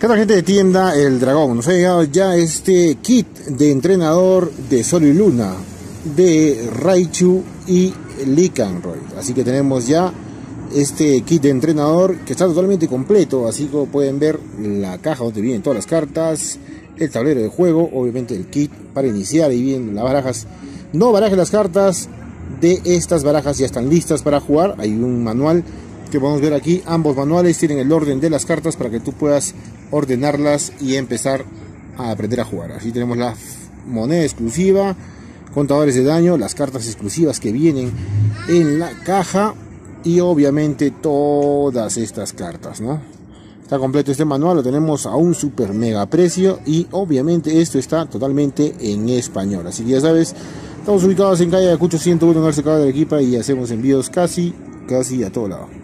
¿Qué tal, gente de tienda El Dragón? Nos ha llegado ya este kit de entrenador de Sol y Luna de Raichu y Lycanroy. Así que tenemos ya este kit de entrenador que está totalmente completo. Así como pueden ver, la caja donde vienen todas las cartas, el tablero de juego, obviamente el kit para iniciar, y bien las barajas. No barajes las cartas, de estas barajas ya están listas para jugar. Hay un manual que podemos ver aquí. Ambos manuales tienen el orden de las cartas para que tú puedas ordenarlas y empezar a aprender a jugar. Así tenemos la moneda exclusiva, contadores de daño, las cartas exclusivas que vienen en la caja y obviamente todas estas cartas, ¿no? Está completo este manual, lo tenemos a un super mega precio y obviamente esto está totalmente en español. Así que ya sabes, estamos ubicados en calle Ayacucho 101 en el Cercado de Arequipa y hacemos envíos casi a todo lado.